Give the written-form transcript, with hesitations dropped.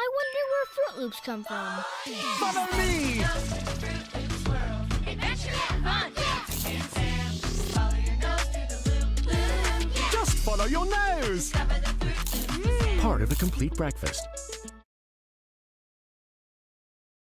wonder where Froot Loops come from. Follow me! Just follow your nose! Part of a complete breakfast.